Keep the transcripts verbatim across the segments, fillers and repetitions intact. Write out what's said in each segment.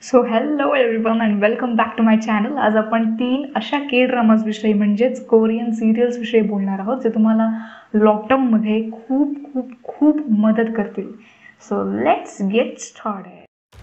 So hello everyone and welcome back to my channel. आज आपण तीन अशा के ड्रामाज विषयी म्हणजेच कोरियन सिरियल्स विषयी बोलणार आहोत जे तुम्हाला लॉकडाऊनमध्ये खूप खूप खूप मदत करतील. So let's get started.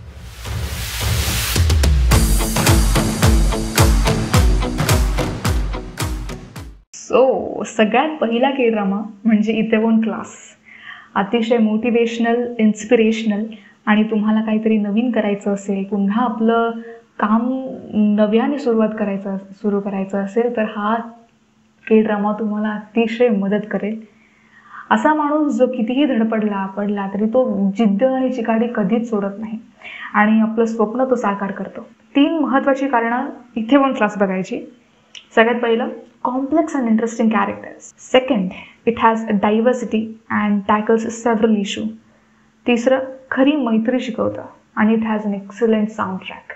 So सगळ्यात पहिला के ड्रामा म्हणजे इतेवॉन क्लास. अतिशय मोटिवेशनल, इन्स्पिरेशनल आणि तुम्हाला काहीतरी नवीन करायचं असेल, पुन्हा आपलं काम नव्याने सुरुवात करायचं सुरू करायचं असेल तर हा के ड्रामा तुम्हाला अतिशय मदत करेल. असा माणूस जो कितीही धडपडला पडला तरी तो जिद्द आणि चिकाटी कधीच सोडत नाही आणि आपलं स्वप्न तो साकार करतो. तीन महत्त्वाची कारणं इतेवॉन क्लास बघायची. सगळ्यात पहिलं, complex and interesting characters. Second, it has diversity and tackles several issue. तिसरं, खरी मैत्री शिकवतं आणि it has an excellent sound track.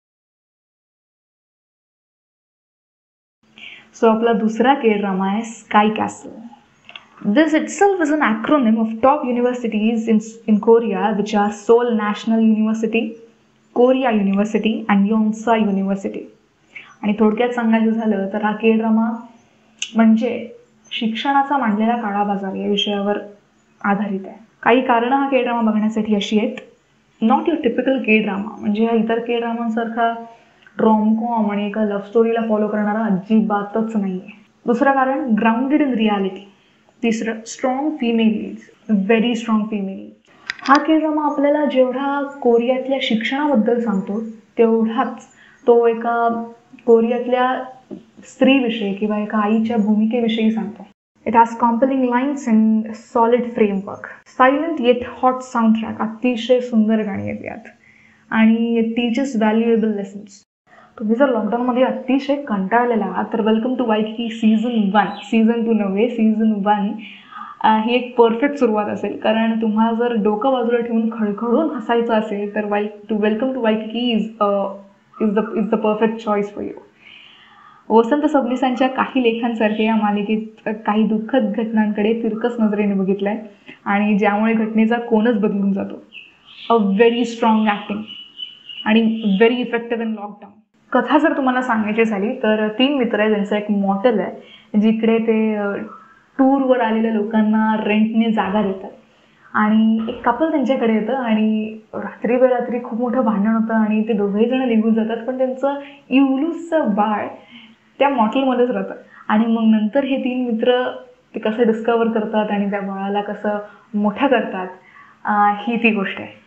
So आपला दुसरा के ड्रामा आहे sky castle. This itself is an acronym of top universities in in Korea which are Seoul national university, Korea university and Yonsei university. आणि थोडक्यात सांगायचं झालं तर हा K drama म्हणजे शिक्षणाचा मांडलेला काळा बाजार या विषयावर आधारित आहे. काही कारणं हा के ड्रामा बघण्यासाठी अशी आहेत. Not your typical K drama, म्हणजे हा इतर के ड्रामांसारखा रॉमकॉम आणि एका लव्ह स्टोरीला फॉलो करणारा अजिबातच नाही आहे. दुसरं कारण, ग्राउंडेड इन रियालिटी. तिसरं, strong female leads, very strong female leads. हा के ड्रामा आपल्याला जेवढा कोरियातल्या शिक्षणाबद्दल सांगतो तेवढाच तो एका कोरियातल्या स्त्रीविषयी किंवा एका आईच्या भूमिकेविषयी सांगतो. It has compelling lines and solid framework. Silent yet hot soundtrack. अतिशय सुंदर गाणी आहेत यात आणि it teaches valuable lessons. तुम्ही जर लॉकडाऊनमध्ये अतिशय कंटाळलेला आहात तर welcome to Waikiki season one. Season two नव्हे, सीझन वन ही एक परफेक्ट सुरुवात असेल. कारण तुम्हाला जर डोकं बाजूला ठेवून खळखळून हसायचं असेल तर Y two welcome to Waikiki is is the is the perfect choice for you. Vasant सबनीसांच्या काही लेखांसारखे या मालिकेत काही दुःखद घटनांकडे तिरकस नजरेने बघितलं आहे आणि ज्यामुळे घटनेचा कोनच बदलून जातो. अ व्हेरी स्ट्रॉंग ॲक्टिंग आणि व्हेरी इफेक्टिव्ह इन लॉकडाऊन. कथा जर तुम्हाला सांगायची झाली तर तीन मित्र आहे ज्यांचं एक मॉटेल आहे जिकडे ते टूरवर आलेल्या लोकांना रेंटने जागा देतात आणि एक कपल त्यांच्याकडे येतं आणि रात्री बेरात्री खूप मोठं भांडण होतं आणि ते दोघेही जण निघून जातात. पण त्यांचं इवलूसचं बाळ त्या मॉटेलमध्येच राहतं आणि मग नंतर हे तीन मित्र ते कसं डिस्कवर करतात आणि त्या बाळाला कसं मोठं करतात ही ती गोष्ट आहे.